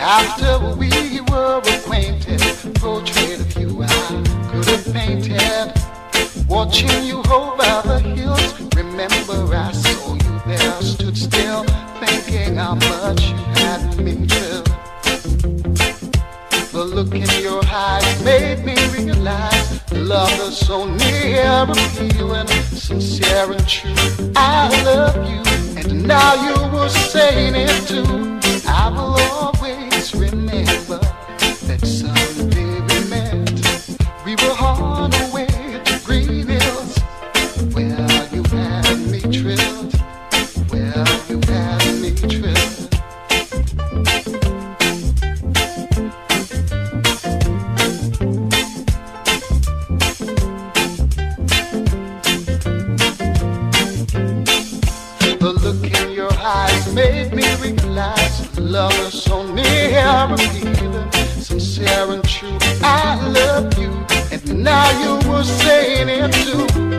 After we were acquainted, portrait of you I could have painted. Watching you over the hills, remember I saw you there, stood still, thinking how much you had me thrilled. The look in your eyes made me realize love is so near, appealing, sincere and true. I love you, and now you were saying it too. I will always remember that Sunday we met. We were on our way to Green Hills, where you had me thrilled, where you had me thrilled. The look in your eyes made me realize love is so near, appealing, sincere and true. I love you, and now you were saying it too.